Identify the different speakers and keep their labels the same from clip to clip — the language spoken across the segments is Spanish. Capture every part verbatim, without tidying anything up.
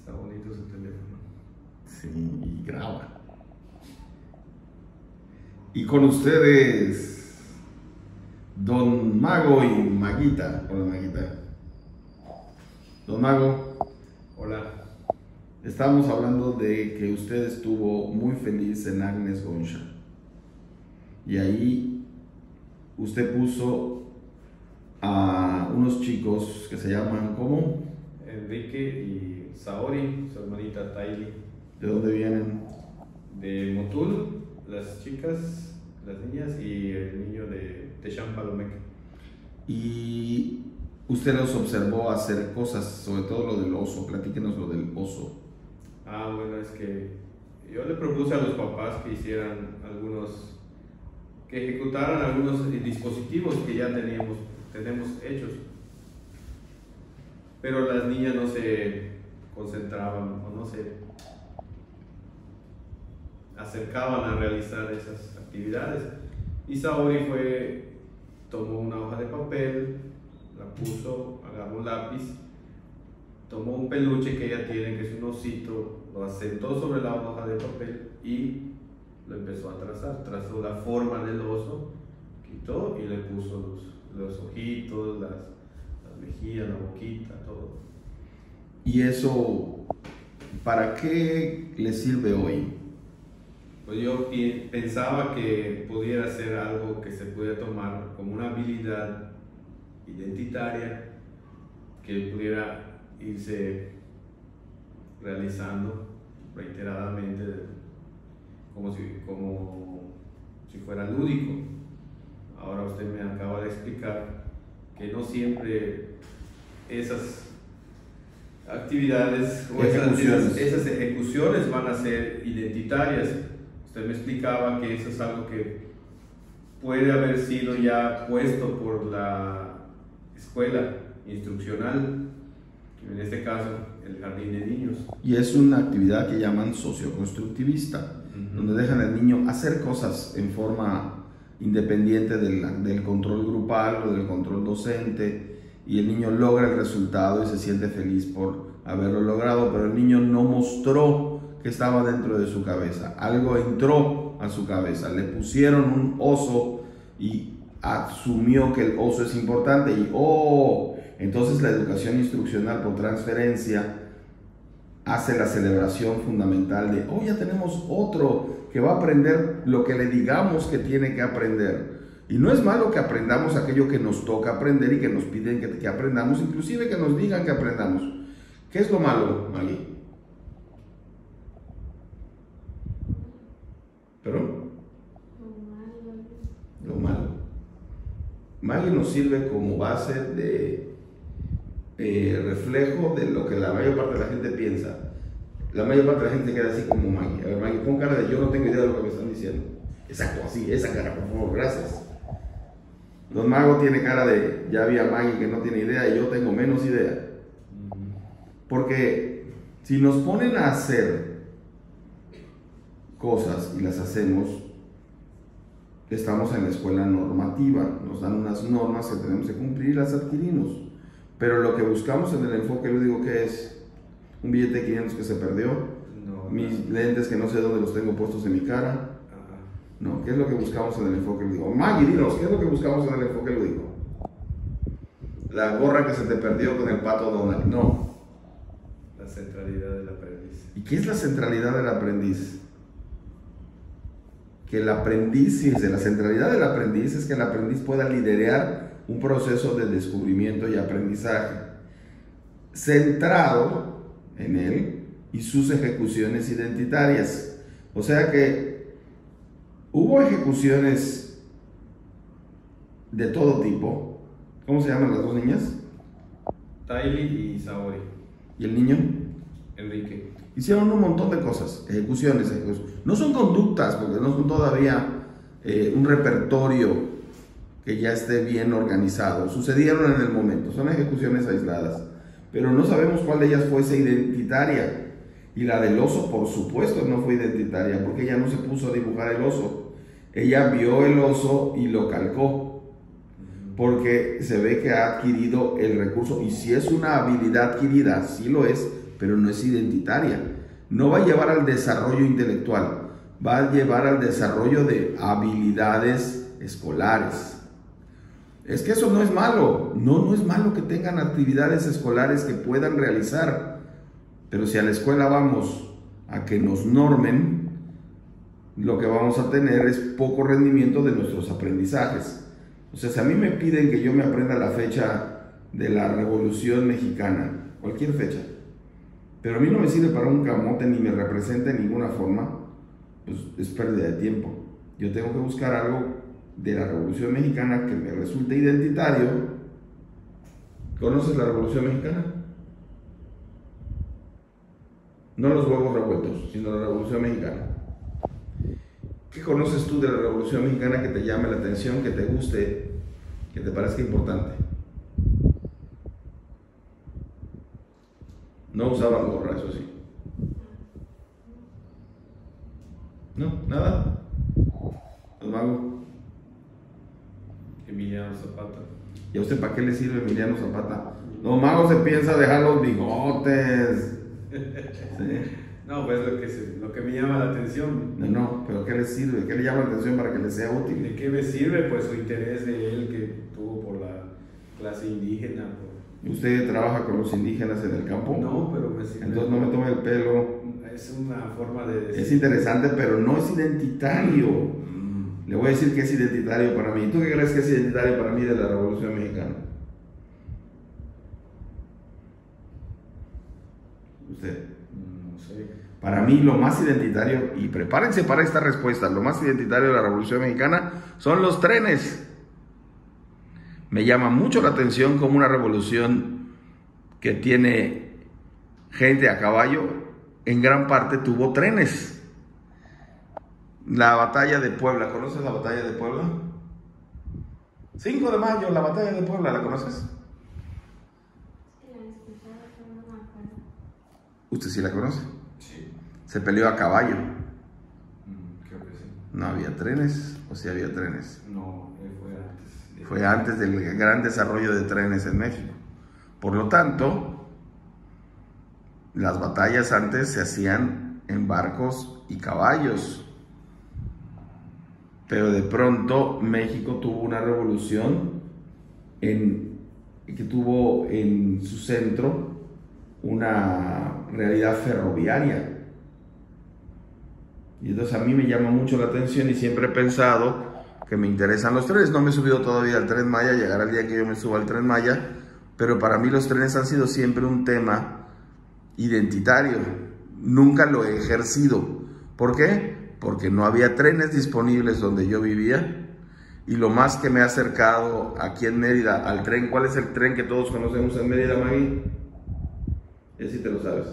Speaker 1: Está bonito su teléfono.
Speaker 2: Sí, y graba. Y con ustedes, Don Mago y Maguita. Hola, Maguita. Don Mago.
Speaker 1: Hola.
Speaker 2: Estamos hablando de que usted estuvo muy feliz en Agnes Goncha. Y ahí usted puso a unos chicos que se llaman, ¿cómo?
Speaker 1: Enrique y Saori, su hermanita Taili.
Speaker 2: ¿De dónde vienen?
Speaker 1: De Motul, las chicas, las niñas, y el niño de Techam Palomeque.
Speaker 2: Y usted los observó hacer cosas, sobre todo lo del oso. Platíquenos lo del oso.
Speaker 1: Ah, bueno, es que yo le propuse a los papás que hicieran algunos, que ejecutaran algunos dispositivos que ya teníamos, tenemos hechos. Pero las niñas no se concentraban o no se acercaban a realizar esas actividades. Y Saori fue, tomó una hoja de papel, la puso, agarró un lápiz, tomó un peluche que ella tiene, que es un osito, lo asentó sobre la hoja de papel y lo empezó a trazar. Trazó la forma del oso, quitó y le puso los, los ojitos, las, las mejillas, la boquita, todo.
Speaker 2: ¿Y eso para qué le sirve hoy?
Speaker 1: Pues yo pensaba que pudiera ser algo que se pudiera tomar como una habilidad identitaria que pudiera irse realizando reiteradamente como si, como si fuera lúdico. Ahora usted me acaba de explicar que no siempre esas actividades o esas, esas, esas ejecuciones van a ser identitarias. Usted me explicaba que eso es algo que puede haber sido ya puesto por la escuela instruccional, en este caso el jardín de niños.
Speaker 2: Y es una actividad que llaman socioconstructivista, uh-huh. donde dejan al niño hacer cosas en forma independiente del, del control grupal o del control docente, y el niño logra el resultado y se siente feliz por haberlo logrado, pero el niño no mostró que estaba dentro de su cabeza. Algo entró a su cabeza, le pusieron un oso y asumió que el oso es importante y oh, entonces la educación instruccional por transferencia hace la celebración fundamental de oh, ya tenemos otro que va a aprender lo que le digamos que tiene que aprender. Y no es malo que aprendamos aquello que nos toca aprender y que nos piden que, que aprendamos, inclusive que nos digan que aprendamos. ¿Qué es lo malo, Maggie? ¿Pero? Lo malo. Maggie nos sirve como base de eh, reflejo de lo que la mayor parte de la gente piensa. La mayor parte de la gente queda así como Maggie. A ver, Maggie, pon cara de yo no tengo idea de lo que me están diciendo. Exacto, así, esa cara, por favor, gracias. Don Mago tiene cara de ya había Maggie que no tiene idea y yo tengo menos idea. Porque si nos ponen a hacer cosas y las hacemos, estamos en la escuela normativa, nos dan unas normas que tenemos que cumplir y las adquirimos. Pero lo que buscamos en el enfoque lúdico, ¿qué es? Un billete de quinientos que se perdió, no, mis no. lentes que no sé dónde los tengo puestos en mi cara. No, ¿qué es lo que buscamos en el enfoque lúdico? Maggie, dinos, ¿qué es lo que buscamos en el enfoque lúdico? La gorra que se te perdió con el pato Donald, no.
Speaker 1: La centralidad del aprendiz.
Speaker 2: ¿Y qué es la centralidad del aprendiz? Que el aprendiz, fíjese, la centralidad del aprendiz es que el aprendiz pueda liderar un proceso de descubrimiento y aprendizaje centrado en él y sus ejecuciones identitarias. O sea que hubo ejecuciones de todo tipo. ¿Cómo se llaman las dos niñas?
Speaker 1: Taili y Saori.
Speaker 2: ¿Y el niño?
Speaker 1: Enrique.
Speaker 2: Hicieron un montón de cosas, ejecuciones, ejecuciones. No son conductas, porque no son todavía eh, un repertorio que ya esté bien organizado. Sucedieron en el momento, son ejecuciones aisladas. Pero no sabemos cuál de ellas fuese identitaria. Y la del oso, por supuesto, no fue identitaria, porque ella no se puso a dibujar el oso. Ella vio el oso y lo calcó, porque se ve que ha adquirido el recurso, y si es una habilidad adquirida, sí lo es, pero no es identitaria. No va a llevar al desarrollo intelectual, va a llevar al desarrollo de habilidades escolares. Es que eso no es malo, no, no es malo que tengan actividades escolares que puedan realizar, pero si a la escuela vamos a que nos normen, lo que vamos a tener es poco rendimiento de nuestros aprendizajes. O sea, si a mí me piden que yo me aprenda la fecha de la Revolución Mexicana, cualquier fecha, pero a mí no me sirve para un camote ni me representa en ninguna forma, pues es pérdida de tiempo. Yo tengo que buscar algo de la Revolución Mexicana que me resulte identitario. ¿Conoces la Revolución Mexicana? No los huevos revueltos, sino la Revolución Mexicana. ¿Qué conoces tú de la Revolución Mexicana que te llame la atención, que te guste, que te parezca importante? No usaban gorra, eso sí. No, nada. Los magos.
Speaker 1: Emiliano Zapata.
Speaker 2: ¿Y a usted para qué le sirve Emiliano Zapata? Los magos se piensa dejar los bigotes. Sí.
Speaker 1: No, pues lo que, se, lo que me llama la atención.
Speaker 2: No, no, pero ¿qué le sirve? ¿Qué le llama la atención para que le sea útil?
Speaker 1: ¿De qué me sirve? Pues su interés de él que tuvo por la clase indígena. Por...
Speaker 2: ¿Usted trabaja con los indígenas en el campo?
Speaker 1: No, pero me sirve.
Speaker 2: Entonces no me tome el pelo.
Speaker 1: Es una forma de decir.
Speaker 2: Es interesante, pero no es identitario. Mm. Le voy a decir que es identitario para mí. ¿Tú qué crees que es identitario para mí de la Revolución Mexicana? ¿Usted?
Speaker 1: No sé.
Speaker 2: Para mí lo más identitario, y prepárense para esta respuesta, lo más identitario de la Revolución Mexicana son los trenes. Me llama mucho la atención como una revolución que tiene gente a caballo, en gran parte tuvo trenes. La batalla de Puebla, ¿conoces la batalla de Puebla? cinco de mayo, la batalla de Puebla, ¿la conoces? ¿Usted sí la conoce?
Speaker 1: Sí.
Speaker 2: Se peleó a caballo.
Speaker 1: Mm, creo que sí.
Speaker 2: No había trenes, o sí había trenes.
Speaker 1: No, fue antes.
Speaker 2: Fue antes del gran desarrollo de trenes en México. Por lo tanto, las batallas antes se hacían en barcos y caballos. Pero de pronto México tuvo una revolución en, que tuvo en su centro una realidad ferroviaria. Y entonces a mí me llama mucho la atención y siempre he pensado que me interesan los trenes. No me he subido todavía al Tren Maya, llegará el día que yo me suba al Tren Maya, pero para mí los trenes han sido siempre un tema identitario. Nunca lo he ejercido. ¿Por qué? Porque no había trenes disponibles donde yo vivía, y lo más que me ha acercado aquí en Mérida al tren. ¿Cuál es el tren que todos conocemos en Mérida, Maggie? Ese sí te lo sabes.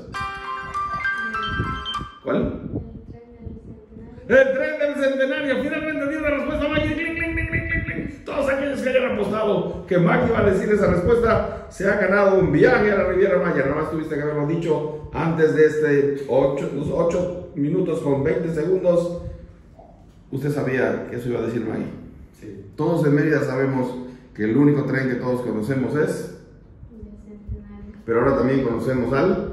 Speaker 2: ¿Cuál? El tren del Centenario. Finalmente dio la respuesta, Maggie. Cling, cling, cling, cling, cling. Todos aquellos que hayan apostado que Maggie iba a decir esa respuesta, se ha ganado un viaje a la Riviera Maya. Nada más tuviste que haberlo dicho antes de este ocho minutos con veinte segundos. Usted sabía que eso iba a decir Maggie.
Speaker 1: Sí.
Speaker 2: Todos en Mérida sabemos que el único tren que todos conocemos es... Pero ahora también conocemos al...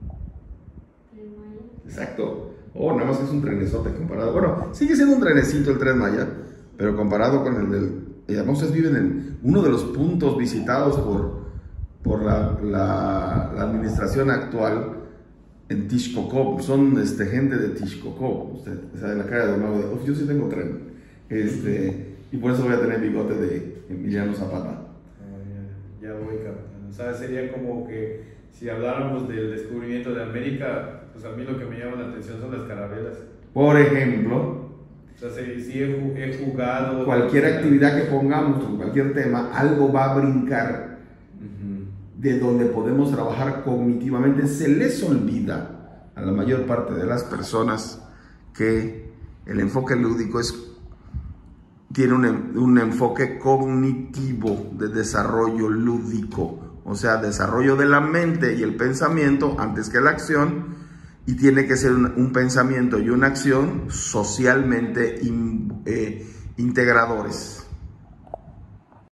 Speaker 2: Exacto. Oh, nada más que es un trenesote comparado. Bueno, sigue siendo un trenecito el Tren Maya, pero comparado con el del... Además, ustedes viven en uno de los puntos visitados por, por la, la, la administración actual en Texcoco. Son este, gente de Texcoco. Usted, o sea, de la calle de nuevo. Uf, yo sí tengo tren. Este, y por eso voy a tener bigote de Emiliano Zapata.
Speaker 1: Oh, ya, ya voy captando. O sea, sería como que si habláramos del descubrimiento de América, pues a mí lo que me llama la atención son las carabelas.
Speaker 2: Por ejemplo,
Speaker 1: o sea, si, si he, he jugado...
Speaker 2: Cualquier actividad que pongamos con cualquier tema, algo va a brincar uh-huh. de donde podemos trabajar cognitivamente. Se les olvida a la mayor parte de las personas que el enfoque lúdico es, tiene un, un enfoque cognitivo de desarrollo lúdico. O sea, desarrollo de la mente y el pensamiento antes que la acción, y tiene que ser un, un pensamiento y una acción socialmente in, eh, integradores.